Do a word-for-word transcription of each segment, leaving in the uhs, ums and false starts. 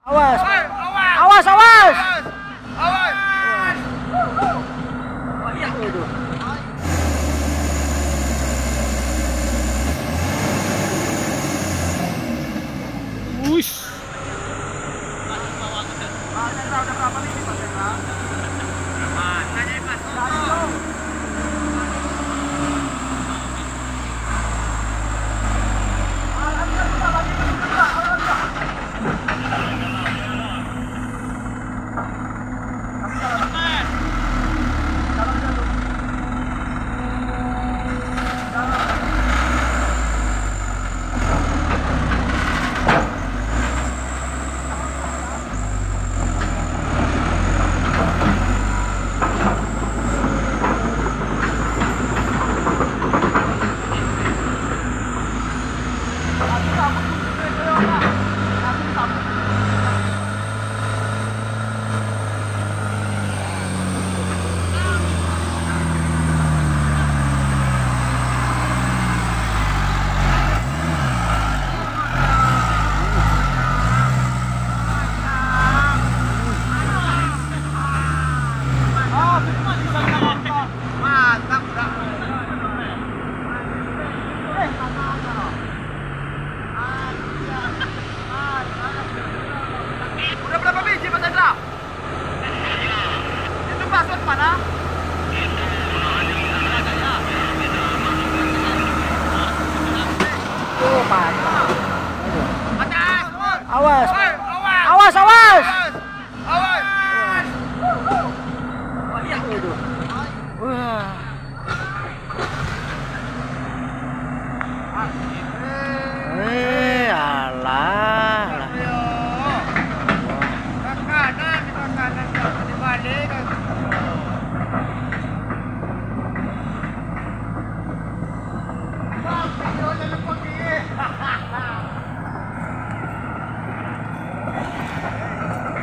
Awas. Awas. Awas, awas. Awas. Oh iya, itu. Wush. Udah berapa biji Mas Hendra? Itu password mana? Oh, patah. Atas. Awas. Awas. Awas, awas. Awas. Oh iya, itu. Wah. Eh, alah. Ke kanan, ke kanan, jangan dibalik. Bang, videonya lupa dia.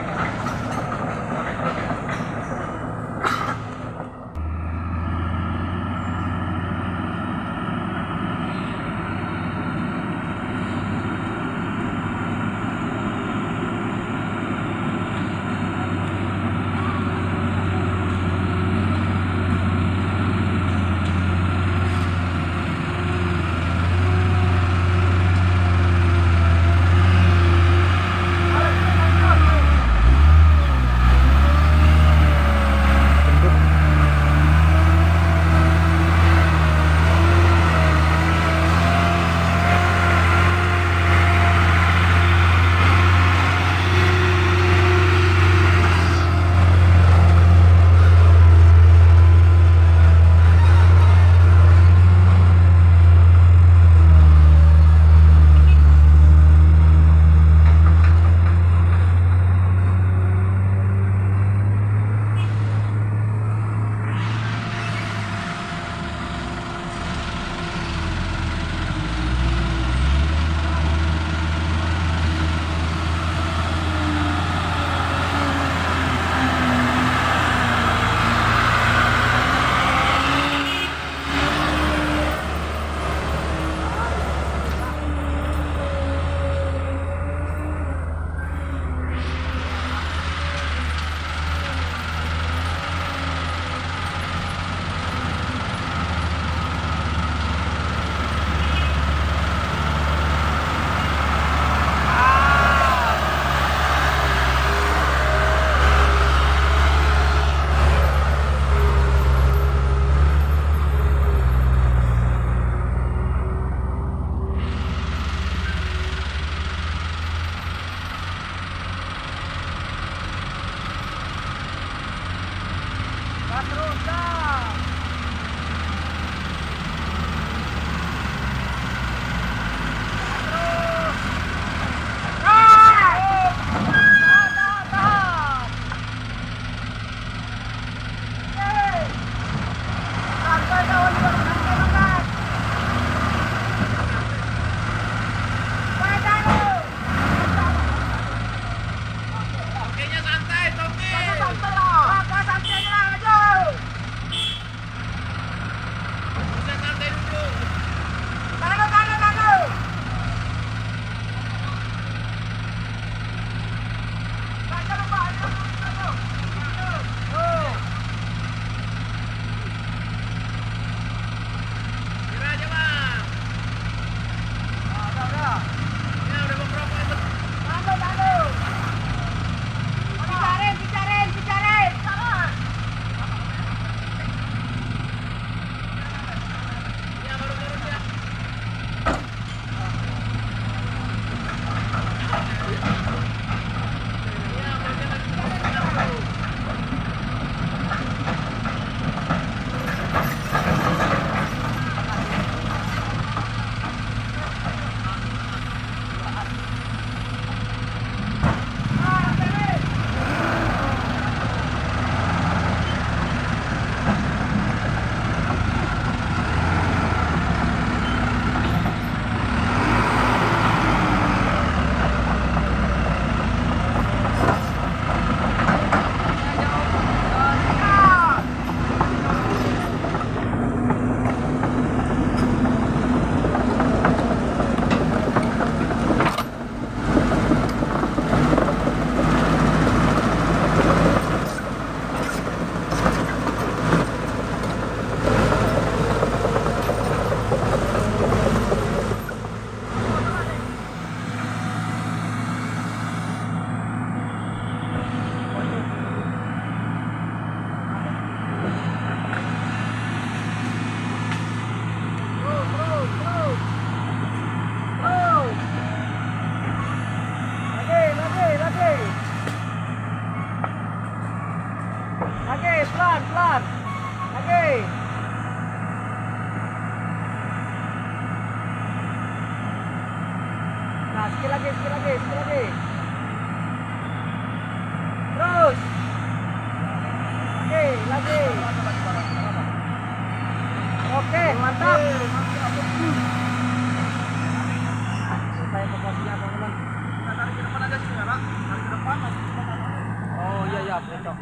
Cocok, cocok.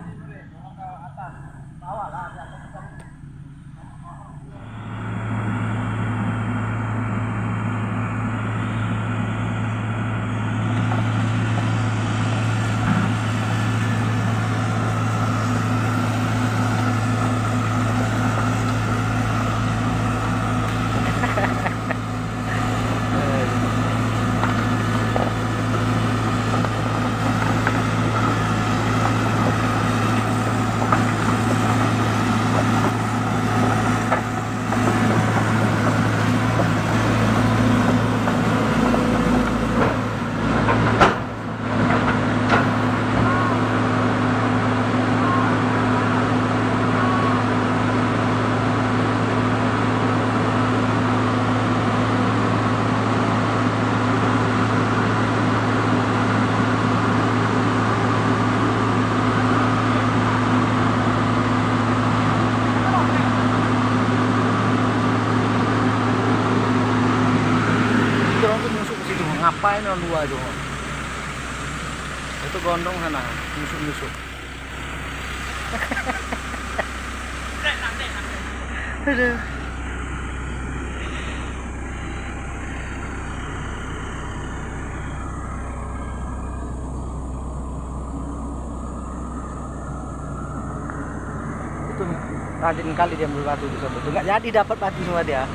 Ngapain orang dua aja? Itu gondong sana, nyusuk-nyusuk. Aduh. Itu rajin kali dia ambil batu di sana. Nggak jadi dapat batu semua dia.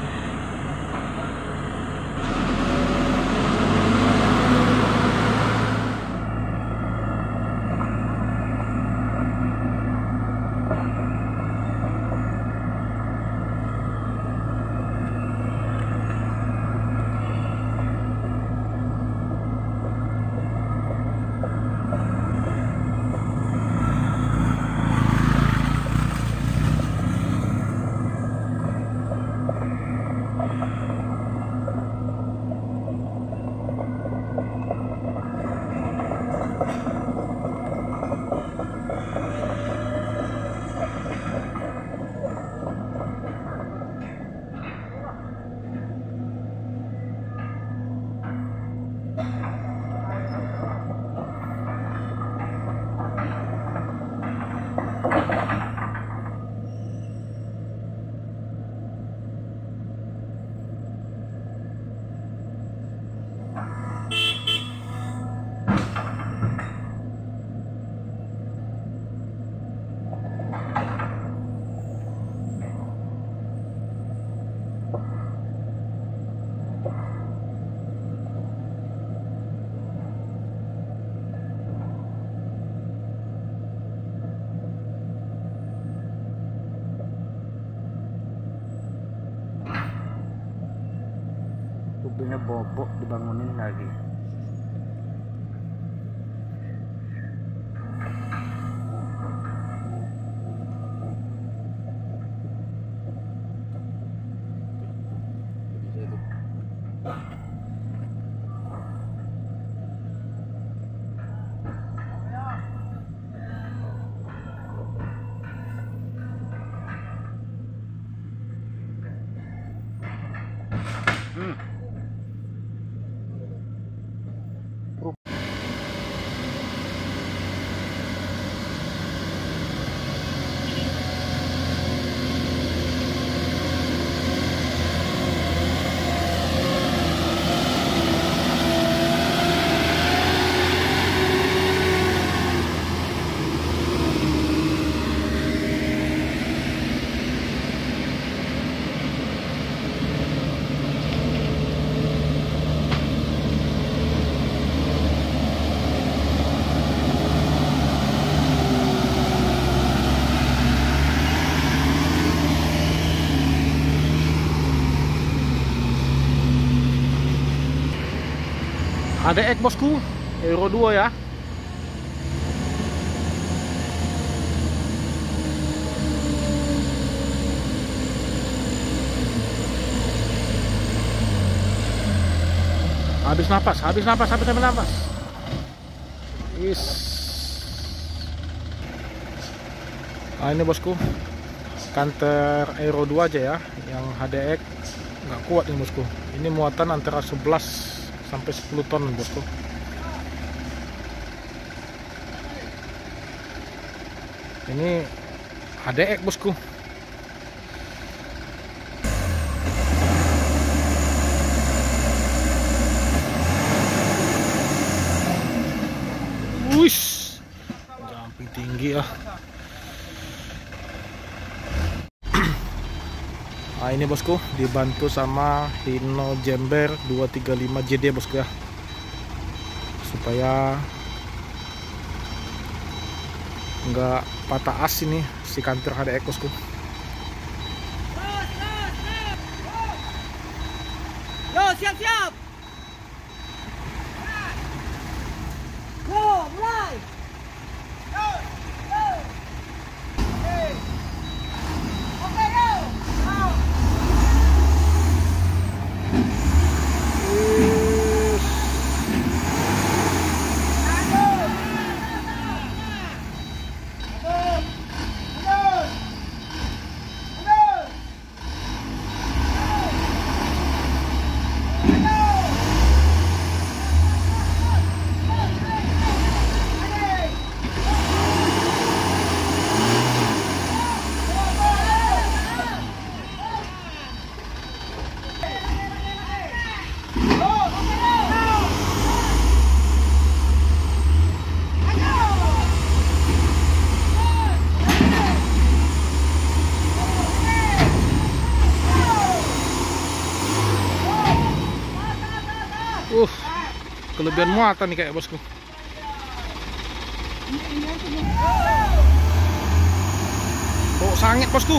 Mobilnya bobok, dibangunin lagi. Hmm. H D X bosku, Euro dua ya. Habis napas, habis napas, habis napas. Is. Nah, ini bosku, kanter Euro dua aja ya, yang H D X nggak kuat ini bosku. Ini muatan antara sebelas sampai sepuluh ton bosku. Ini H D X bosku. Wush, jumping tinggi ah. Nah ini bosku dibantu sama Hino Jember dua tiga lima J D bosku ya, supaya nggak patah as ini si kantor H D X bosku. Yo, siap-siap. Yo, mulai. Uh, kelebihan muatan nih kayak bosku. Oh, sangit bosku.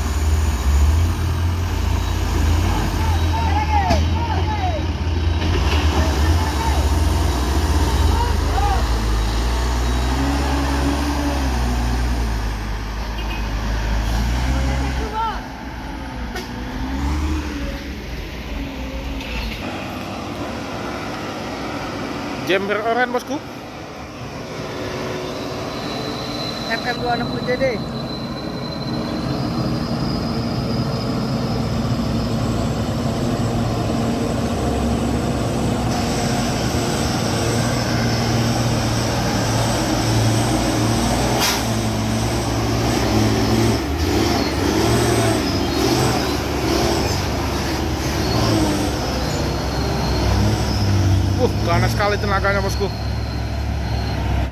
Jember oren bosku. F M dua enam nol J D. Uh, ganas sekali tenaganya bosku.